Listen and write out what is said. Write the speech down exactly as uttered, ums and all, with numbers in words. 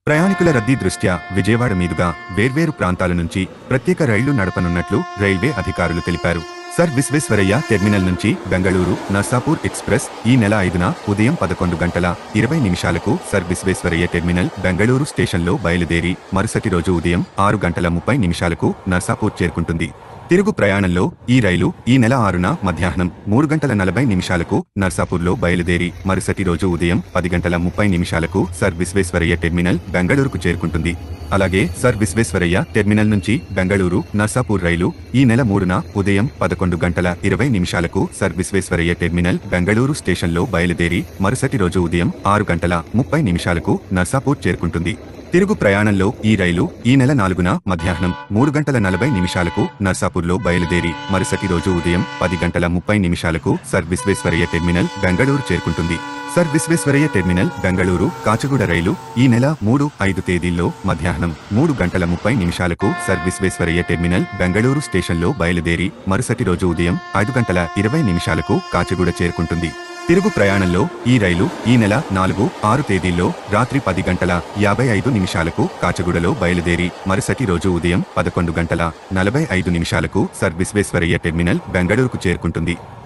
ప్రయాణికుల రద్దీ దృష్ట్యా విజయవాడ మీదుగా వేర్వేరు ప్రాంతాల నుంచి ప్రత్యేక రైళ్లు నడపనున్నట్లు రైల్వే అధికారులు తెలిపారు. సర్ విశ్వేశ్వరయ్య టెర్మినల్ నుంచి బెంగళూరు నర్సాపూర్ ఎక్స్ప్రెస్ ఈ నెల ఐదున ఉదయం పదకొండు గంటల ఇరవై నిమిషాలకు సర్ విశ్వేశ్వరయ్య టెర్మినల్ బెంగళూరు స్టేషన్లో బయలుదేరి మరుసటి రోజు ఉదయం ఆరు గంటల ముప్పై నిమిషాలకు నర్సాపూర్ చేరుకుంటుంది. తిరుగు ప్రయాణంలో ఈ రైలు ఈ నెల ఆరున మధ్యాహ్నం మూడు గంటల నలభై నిమిషాలకు నర్సాపూర్లో బయలుదేరి మరుసటి రోజు ఉదయం పది గంటల ముప్పై నిమిషాలకు సర్ విశ్వేశ్వరయ్య టెర్మినల్ బెంగళూరుకు చేరుకుంటుంది. అలాగే సర్ విశ్వేశ్వరయ్య టెర్మినల్ నుంచి బెంగళూరు నర్సాపూర్ రైలు ఈ నెల మూడున ఉదయం పదకొండు గంటల ఇరవై నిమిషాలకు సర్ విశ్వేశ్వరయ్య టెర్మినల్ బెంగళూరు స్టేషన్లో బయలుదేరి మరుసటి రోజు ఉదయం ఆరు గంటల ముప్పై నిమిషాలకు నర్సాపూర్ చేరుకుంటుంది. తిరుగు ప్రయాణంలో ఈ రైలు ఈ నెల నాలుగున మధ్యాహ్నం మూడు గంటల నలభై నిమిషాలకు నర్సాపూర్లో బయలుదేరి మరుసటి రోజు ఉదయం పది గంటల ముప్పై నిమిషాలకు సర్ విశ్వేశ్వరయ్య టెర్మినల్ బెంగళూరు చేరుకుంటుంది. సర్ విశ్వేశ్వరయ్య టెర్మినల్ బెంగళూరు కాచిగూడ రైలు ఈ నెల మూడు ఐదు తేదీల్లో మధ్యాహ్నం మూడు గంటల ముప్పై నిమిషాలకు సర్ విశ్వేశ్వరయ్య టెర్మినల్ బెంగళూరు స్టేషన్లో బయలుదేరి మరుసటి రోజు ఉదయం ఐదు గంటల ఇరవై నిమిషాలకు కాచిగూడ చేరుకుంటుంది. తిరుగు ప్రయాణంలో ఈ రైలు ఈ నెల నాలుగు ఆరు తేదీల్లో రాత్రి పది గంటల యాభై ఐదు నిమిషాలకు కాచిగూడలో బయలుదేరి మరుసటి రోజు ఉదయం పదకొండు గంటల నలభై ఐదు నిమిషాలకు సర్ విశ్వేశ్వరయ్య టెర్మినల్ బెంగళూరుకు చేరుకుంటుంది.